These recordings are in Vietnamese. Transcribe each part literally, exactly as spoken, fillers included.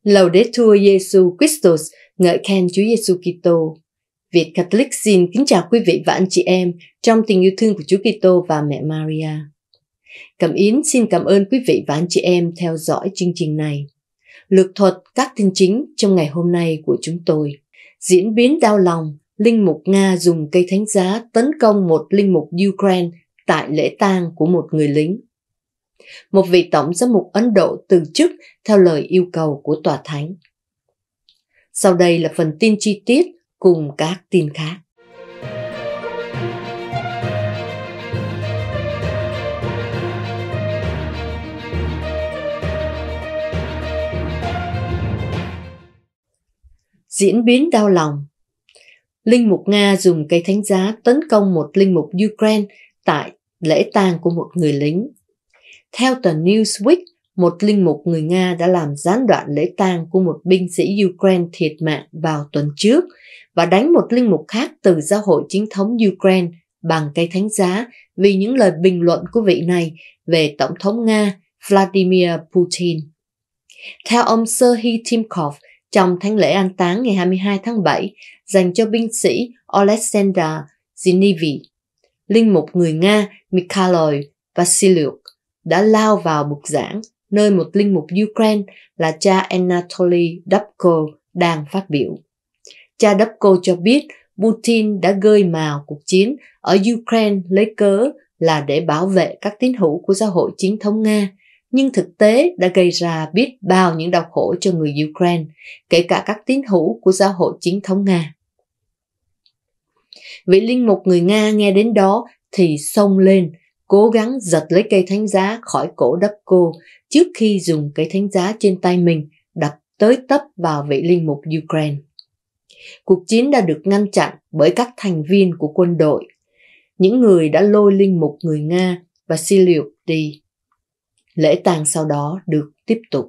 Laudetur Jesus Christus, ngợi khen Chúa Giêsu Kitô. Việt Catholic xin kính chào quý vị và anh chị em trong tình yêu thương của Chúa Kitô và mẹ Maria. Cẩm Yến xin cảm ơn quý vị và anh chị em theo dõi chương trình này. Lược thuật các tin chính trong ngày hôm nay của chúng tôi. Diễn biến đau lòng, linh mục Nga dùng cây thánh giá tấn công một linh mục Ukraine tại lễ tang của một người lính. Một vị tổng giám mục Ấn Độ từ chức theo lời yêu cầu của tòa thánh. Sau đây là phần tin chi tiết cùng các tin khác. Diễn biến đau lòng. Linh mục Nga dùng cây thánh giá tấn công một linh mục Ukraine tại lễ tang của một người lính. Theo tờ Newsweek, một linh mục người Nga đã làm gián đoạn lễ tang của một binh sĩ Ukraine thiệt mạng vào tuần trước và đánh một linh mục khác từ giáo hội chính thống Ukraine bằng cây thánh giá vì những lời bình luận của vị này về Tổng thống Nga Vladimir Putin. Theo ông Serhiy Timkov, trong thánh lễ an táng ngày hai mươi hai tháng bảy dành cho binh sĩ Oleksandr Zinovy, linh mục người Nga Mikhail Vasiliuk đã lao vào bục giảng nơi một linh mục Ukraine là cha Anatoly Dubko đang phát biểu. Cha Dubko cho biết Putin đã gơi mào cuộc chiến ở Ukraine lấy cớ là để bảo vệ các tín hữu của giáo hội chính thống Nga, nhưng thực tế đã gây ra biết bao những đau khổ cho người Ukraine, kể cả các tín hữu của giáo hội chính thống Nga. Vị linh mục người Nga nghe đến đó thì xông lên, cố gắng giật lấy cây thánh giá khỏi cổ Dubko trước khi dùng cây thánh giá trên tay mình đập tới tấp vào vị linh mục Ukraine. Cuộc chiến đã được ngăn chặn bởi các thành viên của quân đội, những người đã lôi linh mục người Nga Vasiliuk đi. Lễ tang sau đó được tiếp tục.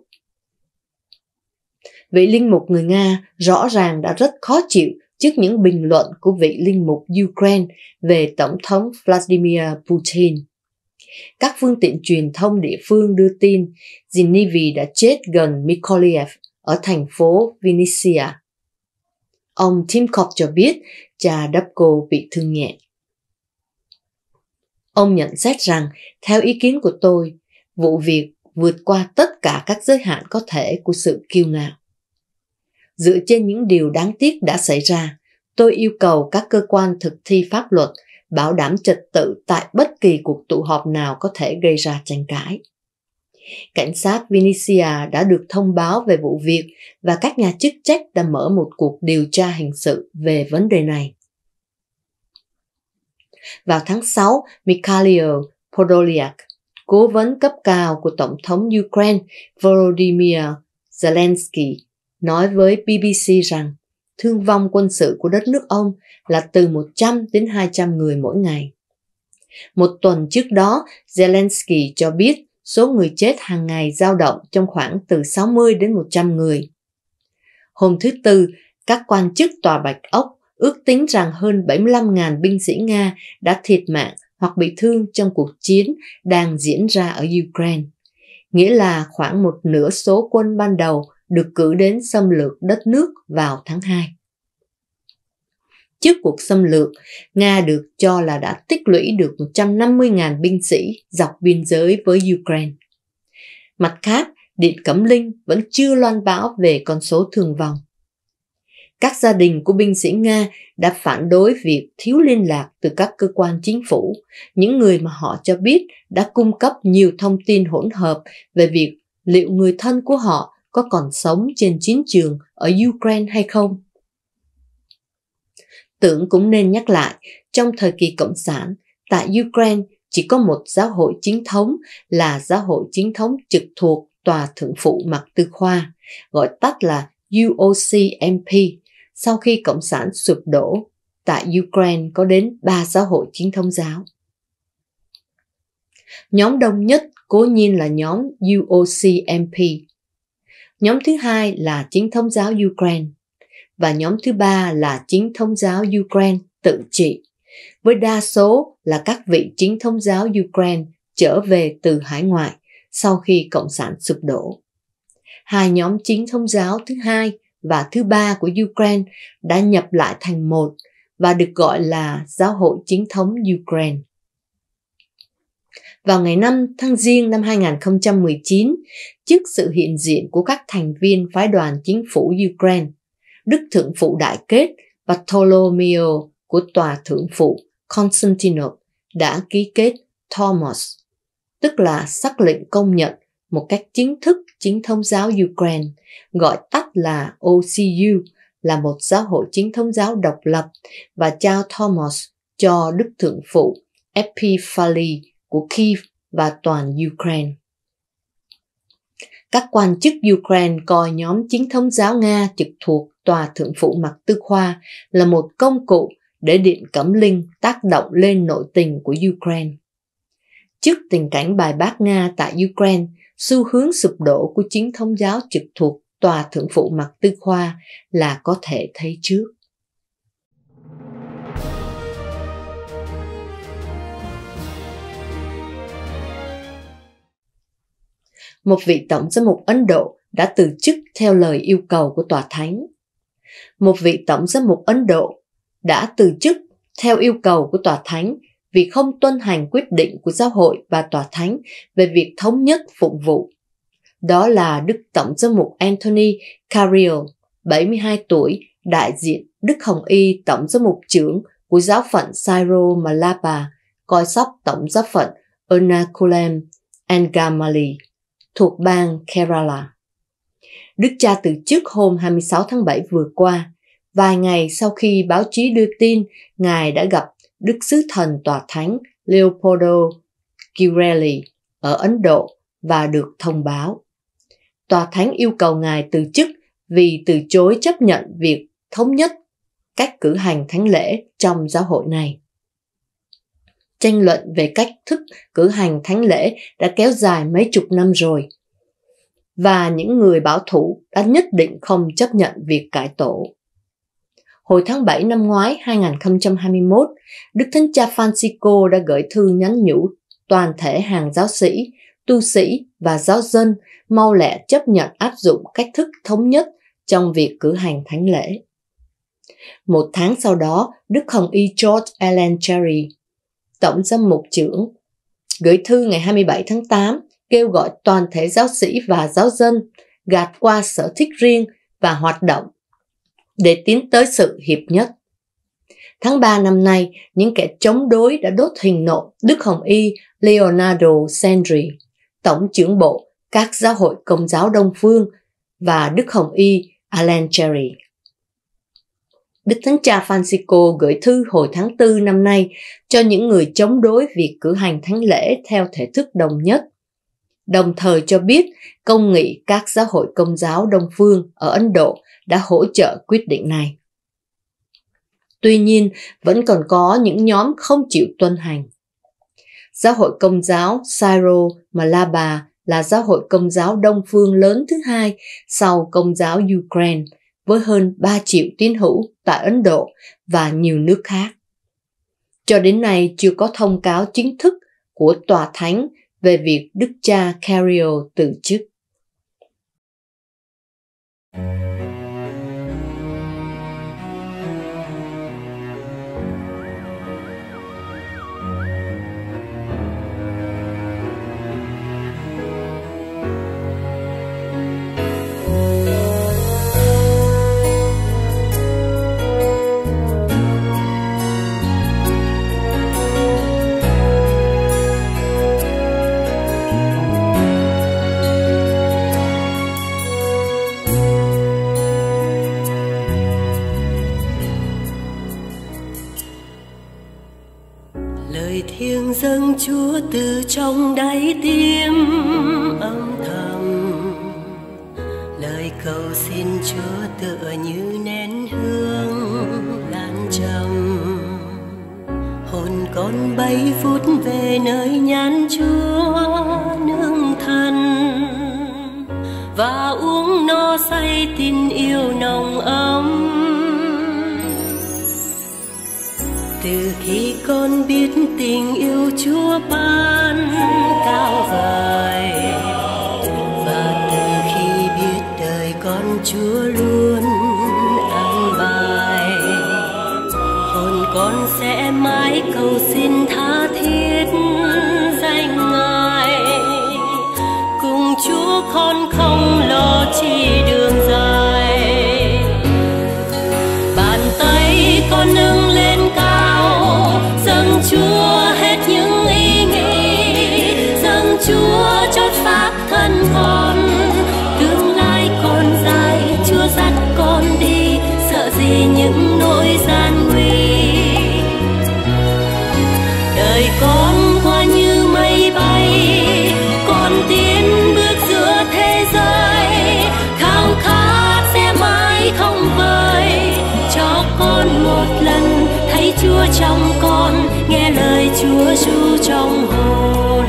Vị linh mục người Nga rõ ràng đã rất khó chịu trước những bình luận của vị linh mục Ukraine về Tổng thống Vladimir Putin. Các phương tiện truyền thông địa phương đưa tin Zinovy đã chết gần Mykolaiv ở thành phố Vinnytsia. Ông Timkov cho biết cha Dubko bị thương nhẹ. Ông nhận xét rằng, theo ý kiến của tôi, vụ việc vượt qua tất cả các giới hạn có thể của sự kiêu ngạo. Dựa trên những điều đáng tiếc đã xảy ra, tôi yêu cầu các cơ quan thực thi pháp luật bảo đảm trật tự tại bất kỳ cuộc tụ họp nào có thể gây ra tranh cãi. Cảnh sát Vinnytsia đã được thông báo về vụ việc và các nhà chức trách đã mở một cuộc điều tra hình sự về vấn đề này. Vào tháng sáu, Mikhail Podolyak, cố vấn cấp cao của Tổng thống Ukraine Volodymyr Zelensky, nói với bê bê xê rằng thương vong quân sự của đất nước ông là từ một trăm đến hai trăm người mỗi ngày. Một tuần trước đó, Zelensky cho biết số người chết hàng ngày dao động trong khoảng từ sáu mươi đến một trăm người. Hôm thứ Tư, các quan chức Tòa Bạch Ốc ước tính rằng hơn bảy mươi lăm nghìn binh sĩ Nga đã thiệt mạng hoặc bị thương trong cuộc chiến đang diễn ra ở Ukraine, nghĩa là khoảng một nửa số quân ban đầu được cử đến xâm lược đất nước vào tháng hai. Trước cuộc xâm lược, Nga được cho là đã tích lũy được một trăm năm mươi nghìn binh sĩ dọc biên giới với Ukraine. Mặt khác, Điện Cẩm Linh vẫn chưa loan báo về con số thương vong. Các gia đình của binh sĩ Nga đã phản đối việc thiếu liên lạc từ các cơ quan chính phủ, những người mà họ cho biết đã cung cấp nhiều thông tin hỗn hợp về việc liệu người thân của họ có còn sống trên chiến trường ở Ukraine hay không. Tưởng cũng nên nhắc lại, trong thời kỳ Cộng sản, tại Ukraine chỉ có một giáo hội chính thống là giáo hội chính thống trực thuộc Tòa Thượng phụ Mạc Tư Khoa, gọi tắt là u o xê em pê. Sau khi Cộng sản sụp đổ, tại Ukraine có đến ba giáo hội chính thống giáo. Nhóm đông nhất cố nhiên là nhóm u o xê em pê. Nhóm thứ hai là chính thống giáo Ukraine. Và nhóm thứ ba là chính thống giáo Ukraine tự trị, với đa số là các vị chính thống giáo Ukraine trở về từ hải ngoại sau khi Cộng sản sụp đổ. hai nhóm chính thống giáo thứ hai và thứ ba của Ukraine đã nhập lại thành một và được gọi là Giáo hội Chính thống Ukraine. Vào ngày năm tháng Giêng năm hai nghìn không trăm mười chín, trước sự hiện diện của các thành viên phái đoàn chính phủ Ukraine, Đức Thượng phụ Đại Kết Bartolomeo của Tòa Thượng phụ Constantinople đã ký kết Thomos, tức là sắc lệnh công nhận một cách chính thức chính thống giáo Ukraine, gọi tắt là O C U, là một giáo hội chính thống giáo độc lập, và trao Thomos cho Đức Thượng phụ Epiphanes của Kiev và toàn Ukraine. Các quan chức Ukraine coi nhóm chính thống giáo Nga trực thuộc Tòa Thượng phụ Mạc Tư Khoa là một công cụ để Điện Cẩm Linh tác động lên nội tình của Ukraine. Trước tình cảnh bài bác Nga tại Ukraine, xu hướng sụp đổ của chính thống giáo trực thuộc Tòa Thượng phụ Mạc Tư Khoa là có thể thấy trước. Một vị tổng giám mục Ấn Độ đã từ chức theo lời yêu cầu của Tòa Thánh. Một vị tổng giám mục Ấn Độ đã từ chức theo yêu cầu của Tòa Thánh vì không tuân hành quyết định của Giáo hội và Tòa Thánh về việc thống nhất phụng vụ. Đó là Đức Tổng giám mục Anthony Carriel, bảy mươi hai tuổi, đại diện Đức Hồng Y Tổng giám mục trưởng của giáo phận Syro Malaba, coi sóc Tổng giáo phận Ernakulam Angamali, thuộc bang Kerala. Đức cha từ chức hôm hai mươi sáu tháng bảy vừa qua, vài ngày sau khi báo chí đưa tin Ngài đã gặp Đức Sứ Thần Tòa Thánh Leopoldo Girelli ở Ấn Độ và được thông báo. Tòa Thánh yêu cầu Ngài từ chức vì từ chối chấp nhận việc thống nhất cách cử hành thánh lễ trong giáo hội này. Tranh luận về cách thức cử hành thánh lễ đã kéo dài mấy chục năm rồi, và những người bảo thủ đã nhất định không chấp nhận việc cải tổ. Hồi tháng bảy năm ngoái hai nghìn không trăm hai mươi mốt, Đức Thánh Cha Francisco đã gửi thư nhắn nhủ toàn thể hàng giáo sĩ, tu sĩ và giáo dân mau lẹ chấp nhận áp dụng cách thức thống nhất trong việc cử hành thánh lễ. Một tháng sau đó, Đức Hồng Y George Alan Cherry, Tổng giám mục trưởng, gửi thư ngày hai mươi bảy tháng tám kêu gọi toàn thể giáo sĩ và giáo dân gạt qua sở thích riêng và hoạt động để tiến tới sự hiệp nhất. Tháng ba năm nay, những kẻ chống đối đã đốt hình nộm Đức Hồng Y Leonardo Sandri, Tổng trưởng bộ các giáo hội Công giáo Đông Phương, và Đức Hồng Y Alan Cherry. Đức Thánh Cha Francisco gửi thư hồi tháng tư năm nay cho những người chống đối việc cử hành thánh lễ theo thể thức đồng nhất, đồng thời cho biết công nghị các giáo hội Công giáo Đông Phương ở Ấn Độ đã hỗ trợ quyết định này. Tuy nhiên, vẫn còn có những nhóm không chịu tuân hành. Giáo hội Công giáo Syro Malaba là giáo hội Công giáo Đông Phương lớn thứ hai sau Công giáo Ukraine, với hơn ba triệu tín hữu tại Ấn Độ và nhiều nước khác. Cho đến nay chưa có thông cáo chính thức của Tòa Thánh về việc Đức cha Carriel từ chức. Lời thiêng dâng Chúa từ trong đáy tim âm thầm, lời cầu xin Chúa tựa như nén hương lan trầm. Hồn con bay vút về nơi nhan Chúa nương thân, và uống no say tin yêu nồng ấm. Từ khi con biết tình yêu Chúa ban cao vời, và từ khi biết Chúa luôn an bài. Hồn con sẽ mãi cầu xin tha thiết danh Ngài, cùng Chúa con không lo chi đường dài. Bàn tay con nâng lên cao, dâng Chúa hết những ý nghĩ, dâng Chúa chót phác thân con. Tương lai còn dài, Chúa dắt con đi, sợ gì những nỗi gian nguy. Đời con qua như mây bay, con tiến bước giữa thế giới, khao khát sẽ mãi không vơi. Cho con một lần thấy Chúa trong con, nghe lời Chúa ru trong hồn.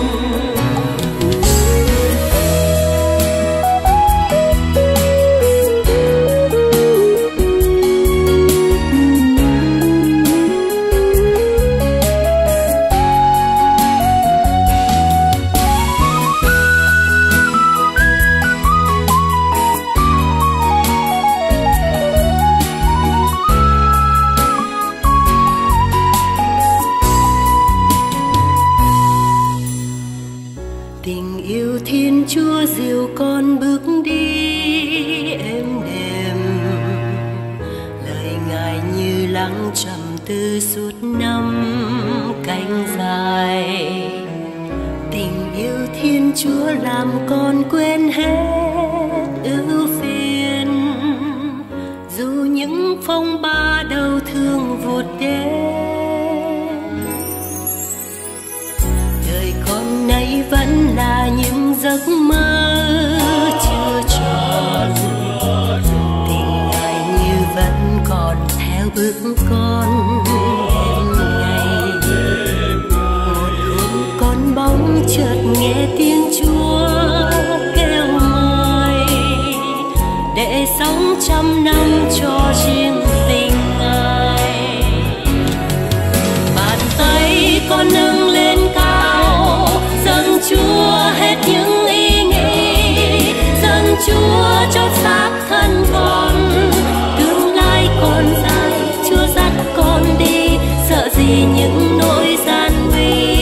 Tình yêu Thiên Chúa dìu con bước đi êm đềm, lời Ngài như lắng trầm tư suốt năm cánh dài. Tình yêu Thiên Chúa làm con quên hết ưu phiền, dù những phong ba đau thương vụt đến. Đời con nay vẫn là những giấc mơ chưa tròn, tình Ngài như vẫn còn theo bước con đêm ngày. Một hôm con bóng chợt nghe tiếng Chúa kêu mời, để sống trăm năm cho riêng tình Ngài. Bàn tay con nâng lên cao, dâng Chúa hết những ý nghĩ, dâng Chúa chót phác thân con. Tương lai còn dài, Chúa dắt con đi, sợ gì những nỗi gian nguy.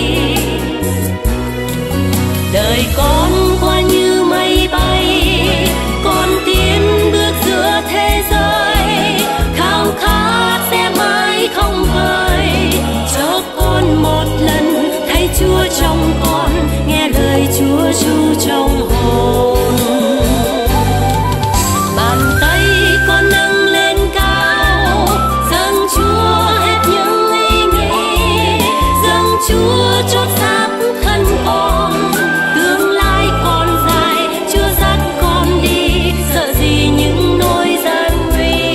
Đời con qua như mây bay, con tiến bước giữa thế giới, khao khát sẽ mãi không vơi. Cho con một lần thấy Chúa trong con, nghe lời Chúa ru trong hồn. Bàn tay con nâng lên cao, dâng Chúa hết những ý nghĩ, dâng Chúa chót phác thân con. Tương lai còn dài, Chúa dắt con đi, sợ gì những nỗi gian nguy.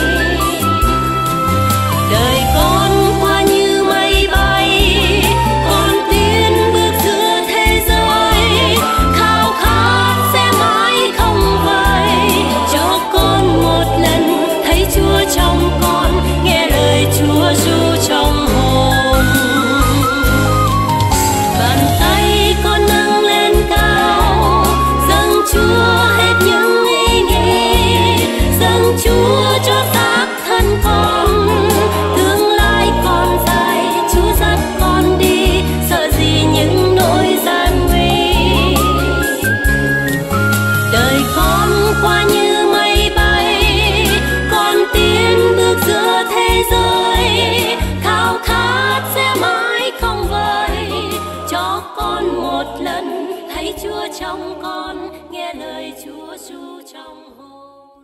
Đời con qua như mây bay, con tiến bước giữa thế giới, khao khát sẽ mãi không vơi. Cho con một lần thấy Chúa trong con, nghe lời Chúa ru trong hồn. Bàn tay con nâng lên cao, dâng Chúa hết những ý nghĩ, dâng Chúa cho xác thân con. Tương lai còn dài, Chúa dắt con đi, sợ gì những nỗi gian nguy. Đời con qua như mây bay, con tiến bước giữa thế giới, khao khát sẽ mãi không vơi. Cho con một lần thấy Chúa trong con, nghe lời Chúa ru trong hồn.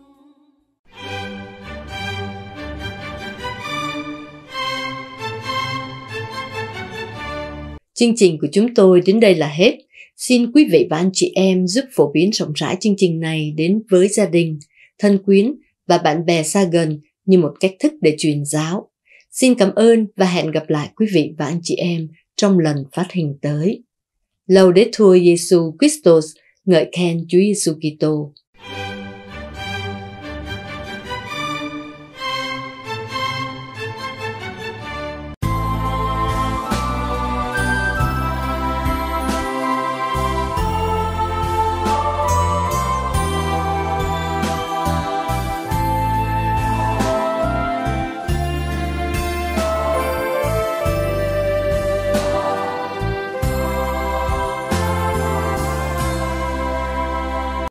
Chương trình của chúng tôi đến đây là hết. Xin quý vị và anh chị em giúp phổ biến rộng rãi chương trình này đến với gia đình, thân quyến và bạn bè xa gần như một cách thức để truyền giáo. Xin cảm ơn và hẹn gặp lại quý vị và anh chị em trong lần phát hình tới. Laudetur Jesu Christus, ngợi khen Chúa Giêsu Kitô.